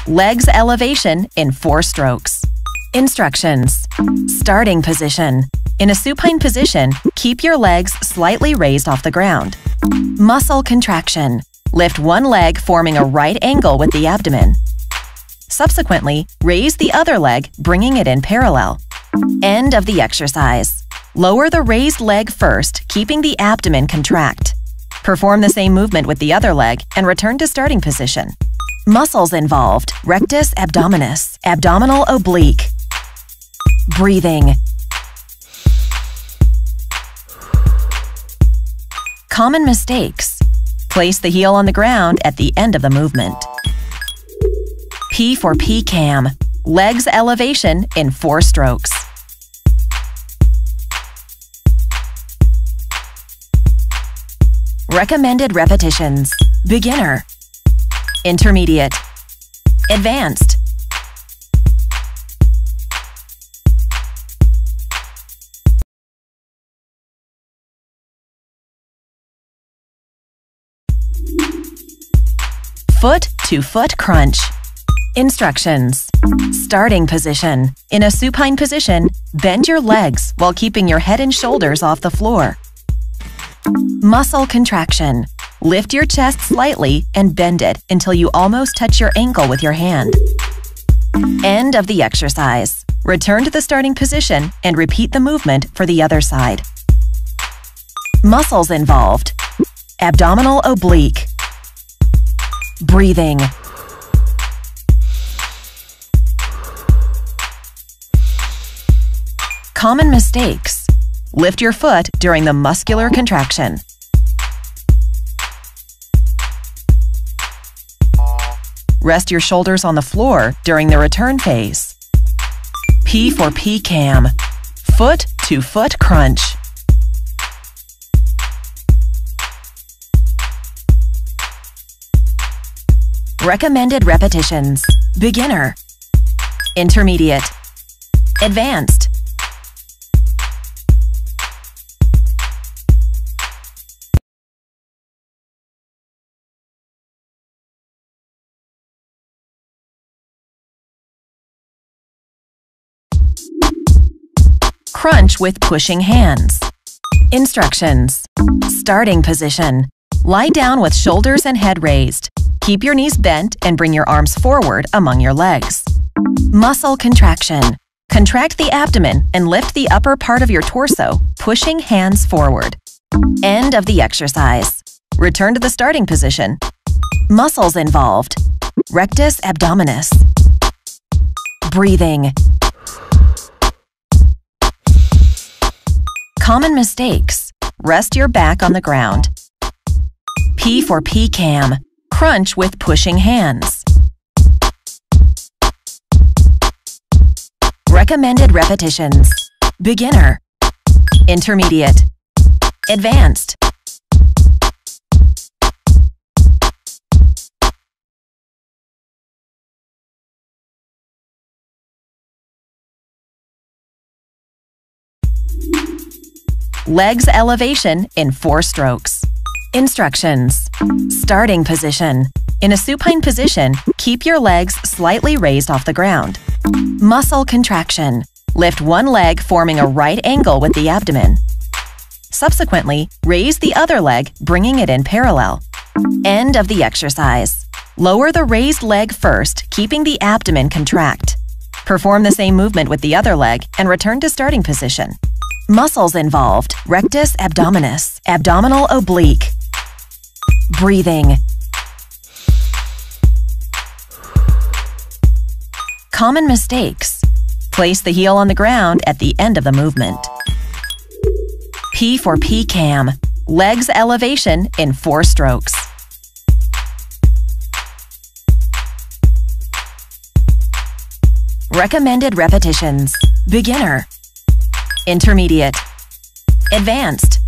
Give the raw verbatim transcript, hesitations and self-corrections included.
Legs elevation in four strokes. Instructions. Starting position. In a supine position, keep your legs slightly raised off the ground. Muscle contraction. Lift one leg forming a right angle with the abdomen. Subsequently, raise the other leg, bringing it in parallel. End of the exercise. Lower the raised leg first, keeping the abdomen contract. Perform the same movement with the other leg and return to starting position. Muscles involved: rectus abdominis, abdominal oblique. Breathing. Common mistakes. Place the heel on the ground at the end of the movement. P for P C A M. Legs elevation in four strokes. Recommended repetitions: beginner, intermediate, advanced. Foot to foot crunch. Instructions. Starting position. In a supine position, bend your legs while keeping your head and shoulders off the floor. Muscle contraction. Lift your chest slightly and bend it until you almost touch your ankle with your hand. End of the exercise. Return to the starting position and repeat the movement for the other side. Muscles involved: abdominal oblique. Breathing. Common mistakes. Lift your foot during the muscular contraction. Rest your shoulders on the floor during the return phase. P for P C A M. Foot to foot crunch. Recommended repetitions: beginner, intermediate, advanced. Crunch with pushing hands. Instructions. Starting position. Lie down with shoulders and head raised. Keep your knees bent and bring your arms forward among your legs. Muscle contraction. Contract the abdomen and lift the upper part of your torso, pushing hands forward. End of the exercise. Return to the starting position. Muscles involved: rectus abdominis. Breathing. Common mistakes. Rest your back on the ground. P for P C A M. Crunch with pushing hands. Recommended repetitions: beginner, intermediate, advanced. Legs elevation in four strokes. Instructions. Starting position. In a supine position, keep your legs slightly raised off the ground. Muscle contraction. Lift one leg forming a right angle with the abdomen. Subsequently, raise the other leg, bringing it in parallel. End of the exercise. Lower the raised leg first, keeping the abdomen contract. Perform the same movement with the other leg and return to starting position. Muscles involved: rectus abdominis, abdominal oblique. Breathing. Common mistakes. Place the heel on the ground at the end of the movement. P for P C A M. Legs elevation in four strokes. Recommended repetitions: beginner, intermediate, advanced.